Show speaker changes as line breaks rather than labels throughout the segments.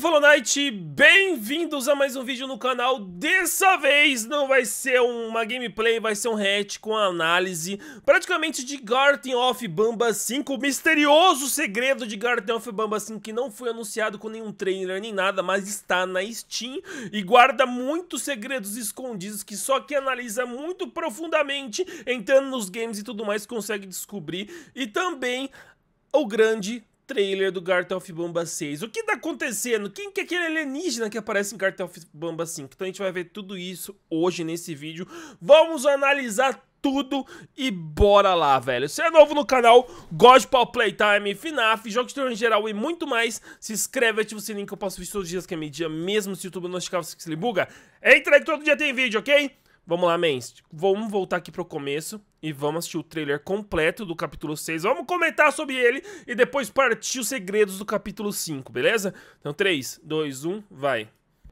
Follow Knight, bem-vindos a mais um vídeo no canal. Dessa vez não vai ser uma gameplay, vai ser um react com análise praticamente de Garten of Bamba 5, o misterioso segredo de Garten of Bamba 5 que não foi anunciado com nenhum trailer nem nada, mas está na Steam e guarda muitos segredos escondidos que só quem analisa muito profundamente, entrando nos games e tudo mais, consegue descobrir. E também o grande trailer do Garten of Bamba 6. O que tá acontecendo? Quem que é aquele alienígena que aparece em Garten of Bamba 5? Então a gente vai ver tudo isso hoje nesse vídeo. Vamos analisar tudo e bora lá, velho. Se é novo no canal, Godpal Playtime, FNAF, jogos de terror em geral e muito mais, se inscreve, ativa o sininho que eu posto vídeo todos os dias que é meio-dia, mesmo se o YouTube não notificar você que se buga. Entra aí que todo dia tem vídeo, ok? Vamos lá, mens. Vamos voltar aqui pro começo e vamos assistir o trailer completo do capítulo 6. Vamos comentar sobre ele e depois partir os segredos do capítulo 5, beleza? Então 3, 2, 1, vai.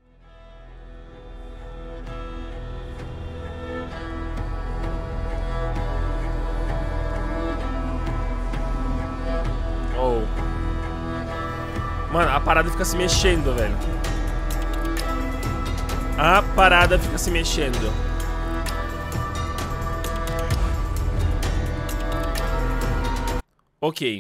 Oh. Mano, a parada fica se mexendo, velho. A parada fica se mexendo. Ok.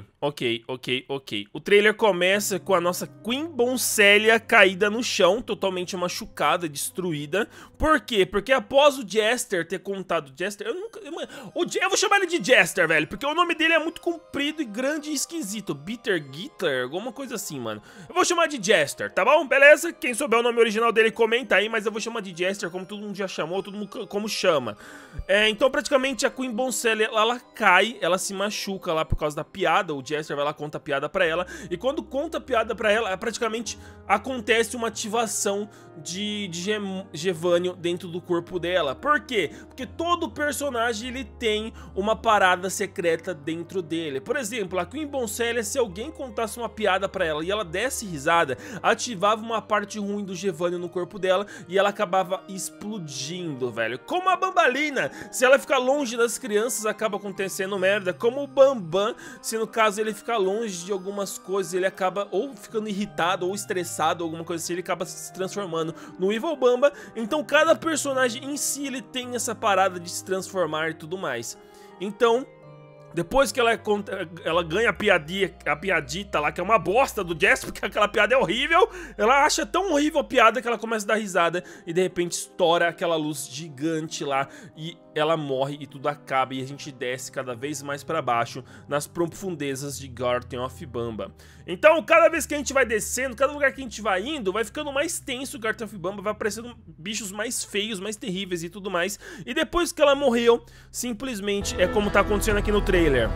O trailer começa com a nossa Queen Boncellia caída no chão, totalmente machucada, destruída. Por quê? Porque após o Jester ter contado... Jester? Eu vou chamar ele de Jester, velho, porque o nome dele é muito comprido e grande e esquisito. Bitter Gitter, alguma coisa assim, mano. Eu vou chamar de Jester, tá bom? Beleza? Quem souber o nome original dele, comenta aí, mas eu vou chamar de Jester, como todo mundo já chamou, todo mundo como chama. Então, praticamente, a Queen Boncellia, ela cai, ela se machuca lá por causa da piada. O Jester vai lá, conta a piada pra ela, e quando conta a piada pra ela, praticamente acontece uma ativação de Gevânio dentro do corpo dela. Por quê? Porque todo personagem ele tem uma parada secreta dentro dele. Por exemplo, a Queen Boncellia, se alguém contasse uma piada pra ela e ela desse risada, ativava uma parte ruim do Gevânio no corpo dela e ela acabava explodindo, velho. Como a Bambalina, se ela ficar longe das crianças, acaba acontecendo merda. Como o Bambam, se no caso ele ficar longe de algumas coisas, ele acaba ou ficando irritado ou estressado, alguma coisa assim, ele acaba se transformando no Evil Bamba. Então cada personagem em si ele tem essa parada de se transformar e tudo mais. Então, depois que ela ganha a piadita lá, que é uma bosta do Jester, porque aquela piada é horrível, ela acha tão horrível a piada que ela começa a dar risada e de repente estoura aquela luz gigante lá e ela morre e tudo acaba e a gente desce cada vez mais pra baixo nas profundezas de Garten of Bamba. Então, cada vez que a gente vai descendo, cada lugar que a gente vai indo, vai ficando mais tenso o Garten of Bamba, vai aparecendo bichos mais feios, mais terríveis e tudo mais. E depois que ela morreu, simplesmente é como tá acontecendo aqui no trailer.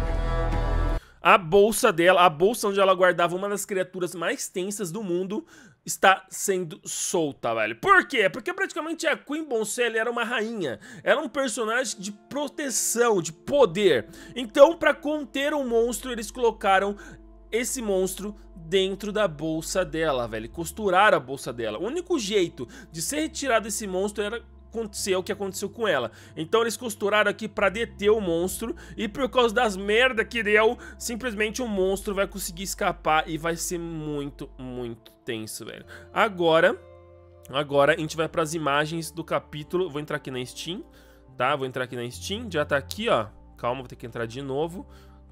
A bolsa dela, a bolsa onde ela guardava uma das criaturas mais tensas do mundo, está sendo solta, velho. Por quê? Porque praticamente a Queen Boncellia era uma rainha. Era um personagem de proteção, de poder. Então, pra conter o monstro, eles colocaram esse monstro dentro da bolsa dela, velho. Costuraram a bolsa dela. O único jeito de ser retirado esse monstro era acontecer o que aconteceu com ela. Então eles costuraram aqui pra deter o monstro e por causa das merda que deu, simplesmente o monstro vai conseguir escapar e vai ser muito tenso, velho. Agora a gente vai pras imagens do capítulo. Vou entrar aqui na Steam, tá? Vou entrar aqui na Steam, já tá aqui, ó. Calma, vou ter que entrar de novo.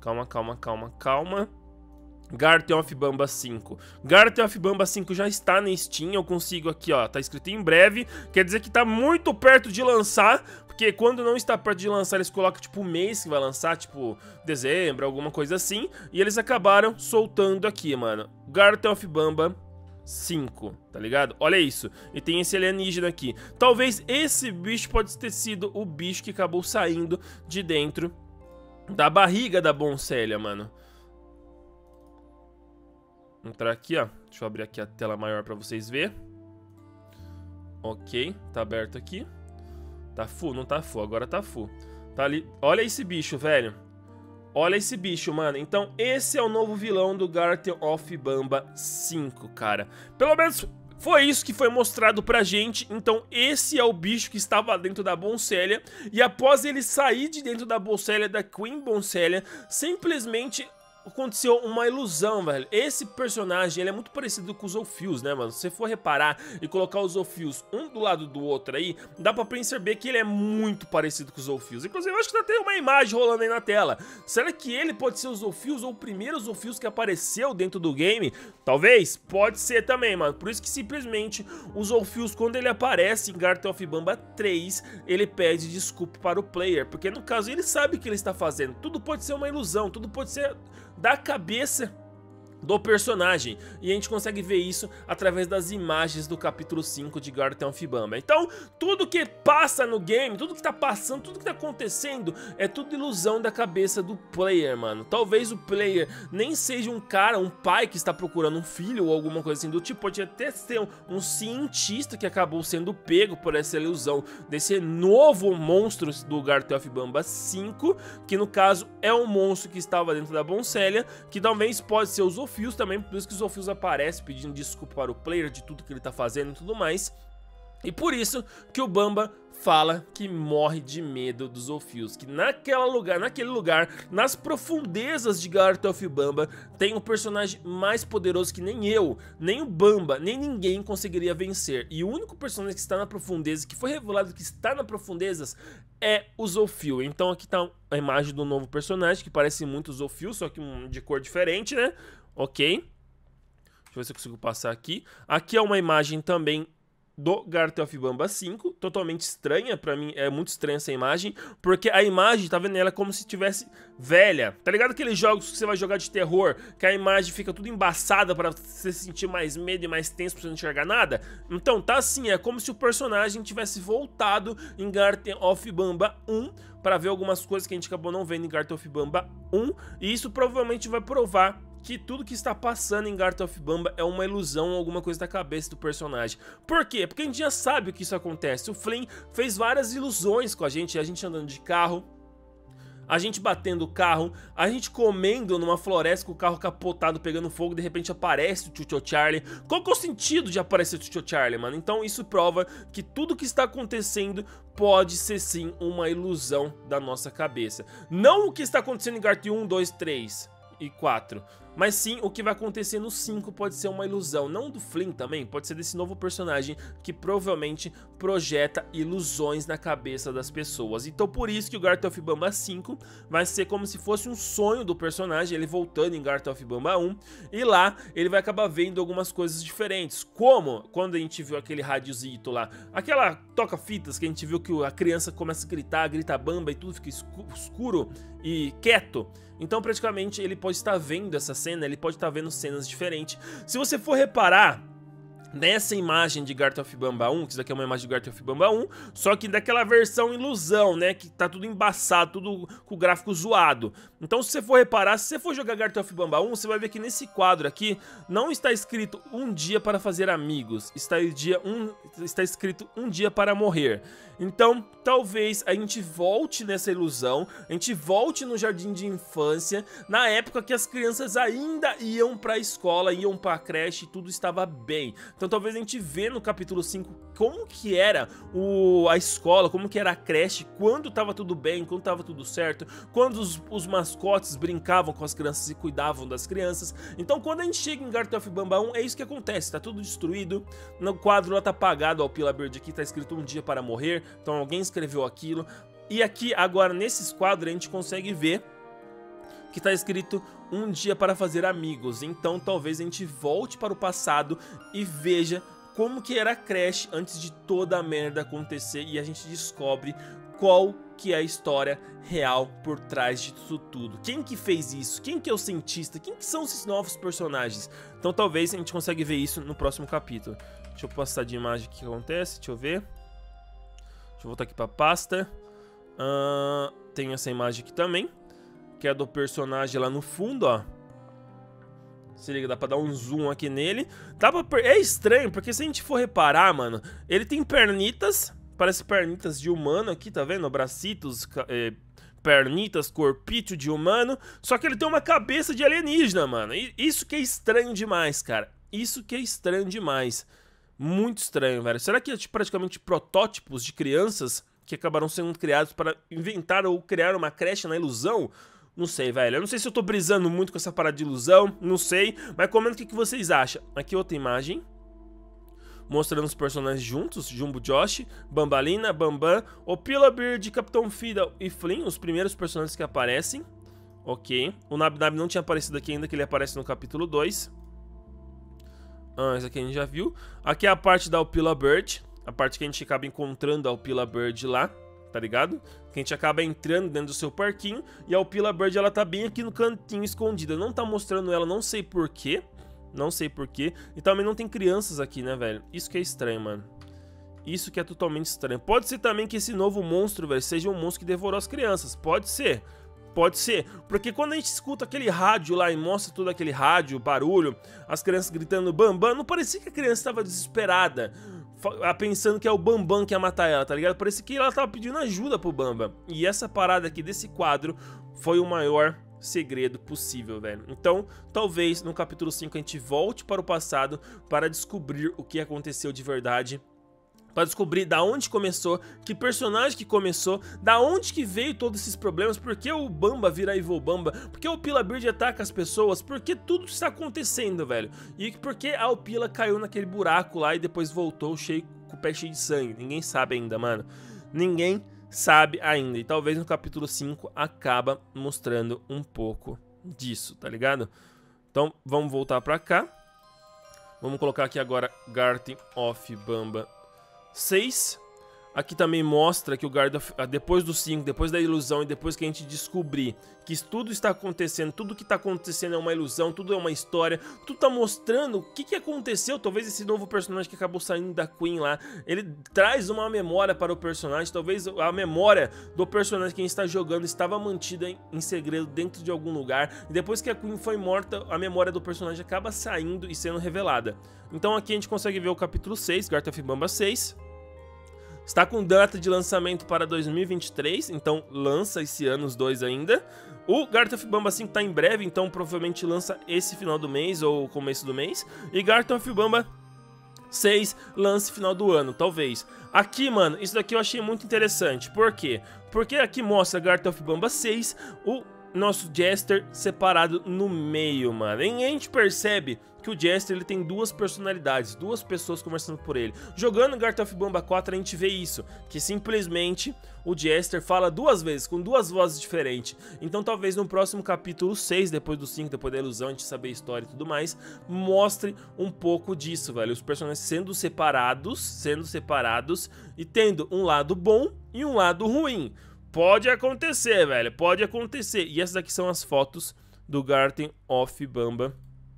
Calma. Garten of Bamba 5. Garten of Bamba 5 já está na Steam, eu consigo aqui, ó, tá escrito em breve, quer dizer que tá muito perto de lançar, porque quando não está perto de lançar, eles colocam tipo o mês que vai lançar, tipo dezembro, alguma coisa assim, e eles acabaram soltando aqui, mano, Garten of Bamba 5, tá ligado? Olha isso, e tem esse alienígena aqui. Talvez esse bicho pode ter sido o bicho que acabou saindo de dentro da barriga da Boncellia, mano. Entrar aqui, ó. Deixa eu abrir aqui a tela maior pra vocês verem. Ok, tá aberto aqui. Tá full? Não tá full, agora tá full. Tá ali. Olha esse bicho, velho. Olha esse bicho, mano. Então esse é o novo vilão do Garten of Bamba 5, cara. Pelo menos foi isso que foi mostrado pra gente. Então esse é o bicho que estava dentro da Boncellia. E após ele sair de dentro da Boncellia, da Queen Boncellia, simplesmente aconteceu uma ilusão, velho. Esse personagem, ele é muito parecido com os Zolfios, né, mano? Se você for reparar e colocar os Zolfios um do lado do outro aí, dá pra perceber que ele é muito parecido com os Zolfios. Inclusive, eu acho que tá tendo uma imagem rolando aí na tela. Será que ele pode ser os Zolfios ou o primeiro Zolfios que apareceu dentro do game? Talvez, pode ser também, mano. Por isso que simplesmente os Zolfios, quando ele aparece em Garten of Bamba 3, ele pede desculpa para o player, porque no caso ele sabe o que ele está fazendo. Tudo pode ser uma ilusão, tudo pode ser da cabeça do personagem, e a gente consegue ver isso através das imagens do capítulo 5 de Garten of Bamba. Então, tudo que passa no game, tudo que tá passando, tudo que tá acontecendo, é tudo ilusão da cabeça do player, mano. Talvez o player nem seja um cara, um pai que está procurando um filho ou alguma coisa assim do tipo, pode até ser um cientista que acabou sendo pego por essa ilusão desse novo monstro do Garten of Bamba 5, que no caso é um monstro que estava dentro da Boncellia, que talvez pode ser os Zolfios também, por isso que os Zolfios aparecem pedindo desculpa para o player de tudo que ele tá fazendo e tudo mais. E por isso que o Bamba fala que morre de medo dos Zolfios, que naquele lugar, nas profundezas de Garten of Bamba, tem um personagem mais poderoso que nem eu, nem o Bamba, nem ninguém conseguiria vencer. E o único personagem que está na profundeza, que foi revelado que está na profundezas, é o Zolfio. Então aqui tá a imagem do novo personagem, que parece muito o Zolfio, só que de cor diferente, né? Ok. Deixa eu ver se eu consigo passar aqui. Aqui é uma imagem também do Garten of Bamba 5, totalmente estranha, pra mim é muito estranha essa imagem, porque a imagem, tá vendo ela como se tivesse velha, tá ligado aqueles jogos que você vai jogar de terror, que a imagem fica tudo embaçada pra você sentir mais medo e mais tenso pra você não enxergar nada? Então tá assim, é como se o personagem tivesse voltado em Garten of Bamba 1, pra ver algumas coisas que a gente acabou não vendo em Garten of Bamba 1, e isso provavelmente vai provar que tudo que está passando em Garten of Bamba é uma ilusão, alguma coisa da cabeça do personagem. Por quê? Porque a gente já sabe o que isso acontece. O Flynn fez várias ilusões com a gente andando de carro, a gente batendo o carro, a gente comendo numa floresta com o carro capotado pegando fogo, de repente aparece o Chucho Charlie. Qual que é o sentido de aparecer o Chucho Charlie, mano? Então isso prova que tudo que está acontecendo pode ser sim uma ilusão da nossa cabeça. Não o que está acontecendo em Garten 1, 2, 3 e 4, mas sim o que vai acontecer no 5 pode ser uma ilusão, não do Flynn também, pode ser desse novo personagem que provavelmente projeta ilusões na cabeça das pessoas. Então por isso que o Garten of Bamba 5 vai ser como se fosse um sonho do personagem, ele voltando em Garten of Bamba 1, e lá ele vai acabar vendo algumas coisas diferentes, como quando a gente viu aquele radiozito lá, aquela toca-fitas que a gente viu que a criança começa a gritar, grita Bamba e tudo fica escuro e quieto. Então praticamente ele pode estar vendo essa cena, ele pode estar vendo cenas diferentes. Se você for reparar nessa imagem de Garten of Bamba 1, que isso aqui é uma imagem de Garten of Bamba 1, só que daquela versão ilusão, né, que tá tudo embaçado, tudo com o gráfico zoado. Então se você for reparar, se você for jogar Garten of Bamba 1, você vai ver que nesse quadro aqui não está escrito um dia para fazer amigos, está escrito um dia para morrer. Então talvez a gente volte nessa ilusão, a gente volte no jardim de infância, na época que as crianças ainda iam pra escola, iam pra creche e tudo estava bem. Então talvez a gente vê no capítulo 5 como que era a escola, como que era a creche, quando tava tudo bem, quando tava tudo certo, quando os mascotes brincavam com as crianças e cuidavam das crianças. Então quando a gente chega em Garten of Bamba 1, é isso que acontece, tá tudo destruído, no quadro lá tá apagado, ó, o Pila Bird aqui tá escrito um dia para morrer, então alguém escreveu aquilo. E aqui agora nesses quadros a gente consegue ver que tá escrito um dia para fazer amigos. Então talvez a gente volte para o passado e veja como que era a creche antes de toda a merda acontecer, e a gente descobre qual que é a história real por trás disso tudo. Quem que fez isso? Quem que é o cientista? Quem que são esses novos personagens? Então talvez a gente consiga ver isso no próximo capítulo. Deixa eu passar de imagem o que acontece, deixa eu ver. Deixa eu voltar aqui para a pasta. Tem essa imagem aqui também, que é do personagem lá no fundo, ó. Se liga, dá pra dar um zoom aqui nele. É estranho, porque se a gente for reparar, mano, ele tem pernitas, parece pernitas de humano aqui, tá vendo? Bracitos, pernitas, corpício de humano. Só que ele tem uma cabeça de alienígena, mano. E isso que é estranho demais, cara. Isso que é estranho demais. Muito estranho, velho. Será que é praticamente protótipos de crianças que acabaram sendo criados para inventar ou criar uma creche na ilusão? Não sei, velho. Eu não sei se eu tô brisando muito com essa parada de ilusão. Não sei. Mas comenta o que vocês acham. Aqui outra imagem. Mostrando os personagens juntos. Jumbo Josh, Bambalina, Bambam, Opila Bird, Capitão Fiddle e Flynn. Os primeiros personagens que aparecem. Ok. O Nab Nab não tinha aparecido aqui ainda, que ele aparece no capítulo 2. Esse aqui a gente já viu. Aqui é a parte da Opila Bird. A parte que a gente acaba encontrando a Opila Bird lá. Tá ligado? Que a gente acaba entrando dentro do seu parquinho. E a Opila Bird, ela tá bem aqui no cantinho escondida. Não tá mostrando ela, não sei porquê. Não sei porquê. E também não tem crianças aqui, né, velho? Isso que é estranho, mano. Isso que é totalmente estranho. Pode ser também que esse novo monstro, velho, seja um monstro que devorou as crianças. Pode ser. Pode ser. Porque quando a gente escuta aquele rádio lá e mostra todo aquele rádio, barulho, as crianças gritando Bambam, não parecia que a criança estava desesperada, pensando que é o Bambam que ia matar ela, tá ligado? Parecia que ela tava pedindo ajuda pro Bambam. E essa parada aqui desse quadro foi o maior segredo possível, velho. Então, talvez no capítulo 5 a gente volte para o passado para descobrir o que aconteceu de verdade. Para descobrir da onde começou, que personagem que começou, da onde que veio todos esses problemas, por que o Bamba vira Evil Bamba, por que o Opila Bird ataca as pessoas, por que tudo está acontecendo, velho. E por que a Opila caiu naquele buraco lá e depois voltou com o pé cheio de sangue. Ninguém sabe ainda, mano. Ninguém sabe ainda. E talvez no capítulo 5 acaba mostrando um pouco disso, tá ligado? Então vamos voltar pra cá. Vamos colocar aqui agora Garten of Bamba 6. Aqui também mostra que o depois do 5, depois da ilusão e depois que a gente descobrir que tudo está acontecendo, tudo que está acontecendo é uma ilusão, tudo é uma história, tudo tá mostrando o que aconteceu. Talvez esse novo personagem que acabou saindo da Queen lá, ele traz uma memória para o personagem, talvez a memória do personagem que a gente está jogando estava mantida em segredo dentro de algum lugar, e depois que a Queen foi morta, a memória do personagem acaba saindo e sendo revelada. Então aqui a gente consegue ver o capítulo 6, Garten of Bamba 6. Está com data de lançamento para 2023, então lança esse ano os dois ainda. O Garten of Bamba 5 tá em breve, então provavelmente lança esse final do mês ou começo do mês. E Garten of Bamba 6 lança final do ano, talvez. Aqui, mano, isso daqui eu achei muito interessante. Por quê? Porque aqui mostra Garten of Bamba 6, o nosso Jester separado no meio, mano. E a gente percebe que o Jester, ele tem duas personalidades, duas pessoas conversando por ele. Jogando Garten of Bamba 4 a gente vê isso, que simplesmente o Jester fala duas vezes, com duas vozes diferentes. Então talvez no próximo capítulo 6, depois do 5, depois da ilusão, a gente saber a história e tudo mais, mostre um pouco disso, velho. Os personagens sendo separados e tendo um lado bom e um lado ruim. Pode acontecer, velho, pode acontecer. E essas aqui são as fotos do Garten of Bamba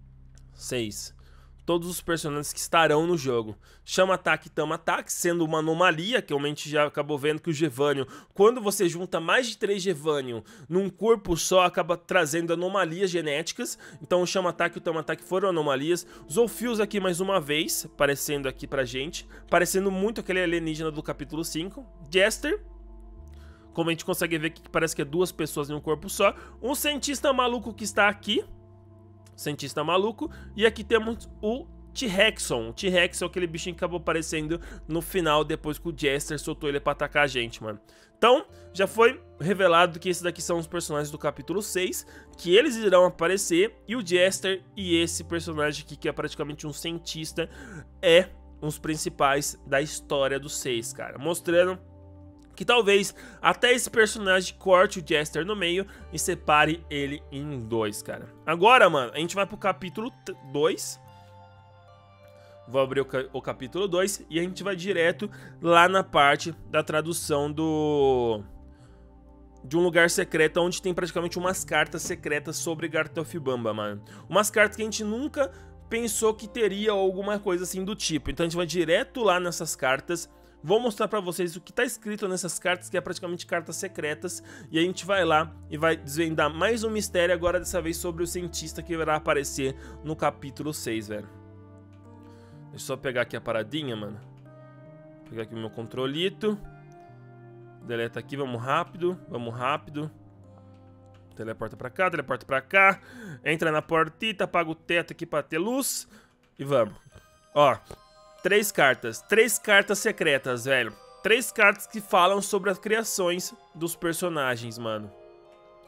6. Todos os personagens que estarão no jogo. Chama Ataque e Tama Ataque, sendo uma anomalia, que a gente já acabou vendo que o Gevânio, quando você junta mais de 3 Gevânio num corpo só, acaba trazendo anomalias genéticas. Então o Chama Ataque e o Tama Ataque foram anomalias. Zolfios aqui mais uma vez, aparecendo aqui pra gente, parecendo muito aquele alienígena do capítulo 5. Jester, como a gente consegue ver que parece que é duas pessoas em um corpo só. Um cientista maluco que está aqui. Cientista maluco. E aqui temos o T-Rexon. O T-Rex é aquele bichinho que acabou aparecendo no final, depois que o Jester soltou ele pra atacar a gente, mano. Então, já foi revelado que esses daqui são os personagens do capítulo 6, que eles irão aparecer. E o Jester e esse personagem aqui, que é praticamente um cientista, é um dos principais da história do 6, cara. Mostrando que talvez até esse personagem corte o Jester no meio e separe ele em dois, cara. Agora, mano, a gente vai pro capítulo 2. Vou abrir o capítulo 2 e a gente vai direto lá na parte da tradução de um lugar secreto, onde tem praticamente umas cartas secretas sobre Garten of Bamba, mano. Umas cartas que a gente nunca pensou que teria alguma coisa assim do tipo. Então a gente vai direto lá nessas cartas. Vou mostrar pra vocês o que tá escrito nessas cartas, que é praticamente cartas secretas. E a gente vai lá e vai desvendar mais um mistério, agora dessa vez sobre o cientista que irá aparecer no capítulo 6, velho. Deixa eu só pegar aqui a paradinha, mano. Vou pegar aqui o meu controlito. Deleta aqui, vamos rápido, vamos rápido. Teleporta pra cá, teleporta pra cá. Entra na portita, apaga o teto aqui pra ter luz. E vamos. Ó, 3 cartas secretas, velho. 3 cartas que falam sobre as criações dos personagens, mano.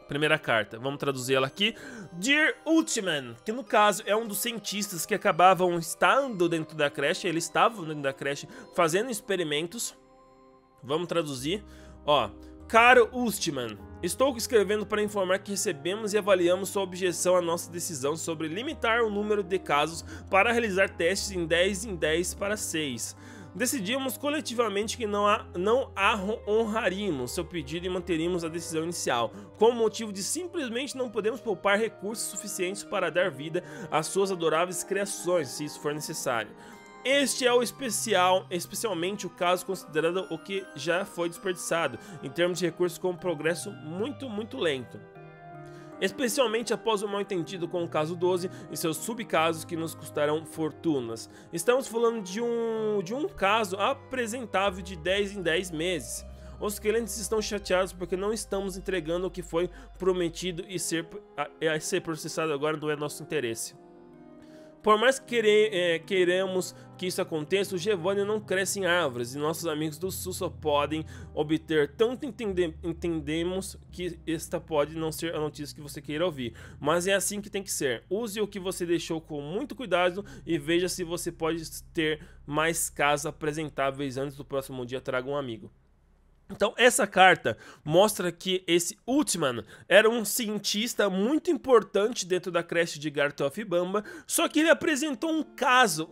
Primeira carta, vamos traduzir ela aqui. Dear Ultiman, que no caso é um dos cientistas que acabavam estando dentro da creche. Eles estavam dentro da creche fazendo experimentos. Vamos traduzir. Ó, caro Ultiman, estou escrevendo para informar que recebemos e avaliamos sua objeção à nossa decisão sobre limitar o número de casos para realizar testes em 10 em 10 para 6. Decidimos coletivamente que não honraríamos seu pedido e manteríamos a decisão inicial, com o motivo de simplesmente não podemos poupar recursos suficientes para dar vida às suas adoráveis criações, se isso for necessário. Este é especialmente o caso considerado o que já foi desperdiçado, em termos de recursos com um progresso muito lento. Especialmente após o mal-entendido com o caso 12 e seus subcasos que nos custarão fortunas. Estamos falando de um caso apresentável de 10 em 10 meses. Os clientes estão chateados porque não estamos entregando o que foi prometido e ser processado agora não é nosso interesse. Por mais que queremos que isso aconteça, o Giovanni não cresce em árvores e nossos amigos do Sul só podem obter tanto entendemos que esta pode não ser a notícia que você queira ouvir, mas é assim que tem que ser. Use o que você deixou com muito cuidado e veja se você pode ter mais casos apresentáveis antes do próximo dia. Traga um amigo. Então essa carta mostra que esse Ultiman era um cientista muito importante dentro da creche de Garten of Bamba, só que ele apresentou um caso,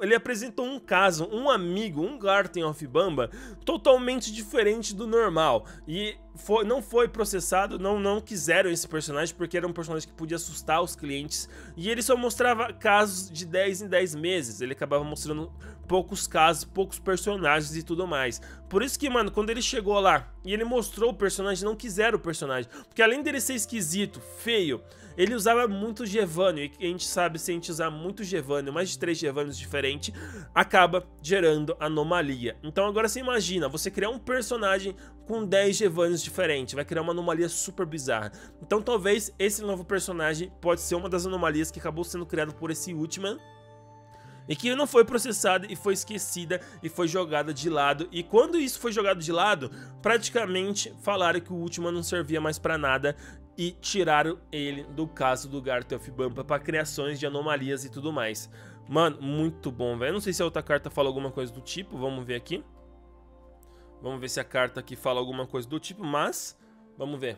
um amigo, um Garten of Bamba totalmente diferente do normal e não foi processado, não quiseram esse personagem porque era um personagem que podia assustar os clientes e ele só mostrava casos de 10 em 10 meses, ele acabava mostrando poucos casos, poucos personagens e tudo mais. Por isso que, mano, quando ele chegou lá e ele mostrou o personagem, não quiseram o personagem, porque além dele ser esquisito, feio, ele usava muito Giovanni, e a gente sabe, se a gente usar muito Giovanni, mais de 3 Giovannis diferentes, acaba gerando anomalia. Então agora você imagina, você criar um personagem com 10 Giovannis diferentes, vai criar uma anomalia super bizarra. Então talvez esse novo personagem pode ser uma das anomalias que acabou sendo criado por esse Ultiman, e que não foi processada e foi esquecida e foi jogada de lado. E quando isso foi jogado de lado, praticamente falaram que o Ultiman não servia mais pra nada e tiraram ele do caso do Garten of Bamba para criações de anomalias e tudo mais. Mano, muito bom, velho. Não sei se a outra carta fala alguma coisa do tipo, vamos ver aqui. Vamos ver se a carta aqui fala alguma coisa do tipo, mas vamos ver.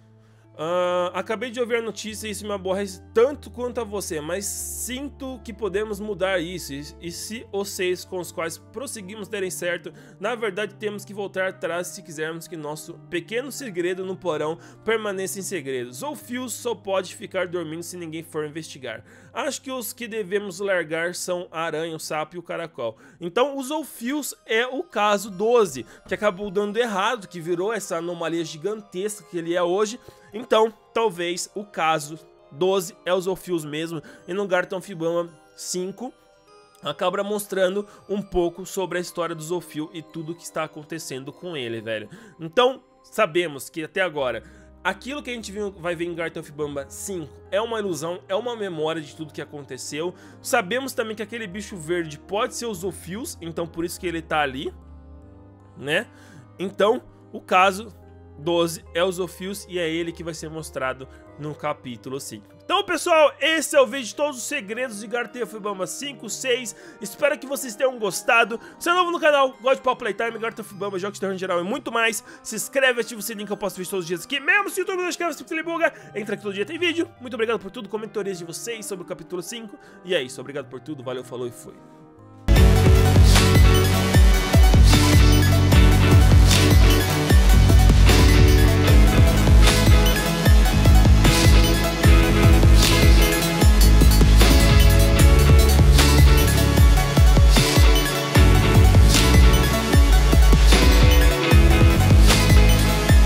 Acabei de ouvir a notícia e isso me aborrece tanto quanto a você, mas sinto que podemos mudar isso e se os 6 com os quais prosseguimos derem certo, na verdade temos que voltar atrás se quisermos que nosso pequeno segredo no porão permaneça em segredo. Zolfius só pode ficar dormindo se ninguém for investigar. Acho que os que devemos largar são a aranha, o sapo e o caracol. Então o Zolfius é o caso 12, que acabou dando errado, que virou essa anomalia gigantesca que ele é hoje. Então, talvez o caso 12 é o Zolfius mesmo, e no Garten of Bamba 5 acaba mostrando um pouco sobre a história do Zolfius e tudo que está acontecendo com ele, velho. Então, sabemos que até agora, aquilo que a gente vai ver em Garten of Bamba 5 é uma ilusão, é uma memória de tudo que aconteceu. Sabemos também que aquele bicho verde pode ser o Zolfius, então por isso que ele tá ali, né? Então, o caso 12 é o Zolfius e é ele que vai ser mostrado no capítulo 5. Então, pessoal, esse é o vídeo de todos os segredos de Garten of Bamba 5, 6. Espero que vocês tenham gostado. Se é novo no canal, gosta de Paw Playtime, Garten of Bamba, jogos de terror em geral e muito mais, se inscreve, ativa o sininho que eu posto vídeos todos os dias aqui. Mesmo se o YouTube não escreve, se ele buga, entra aqui todo dia, tem vídeo. Muito obrigado por tudo, comentários de vocês sobre o capítulo 5. E é isso, obrigado por tudo, valeu, falou e fui.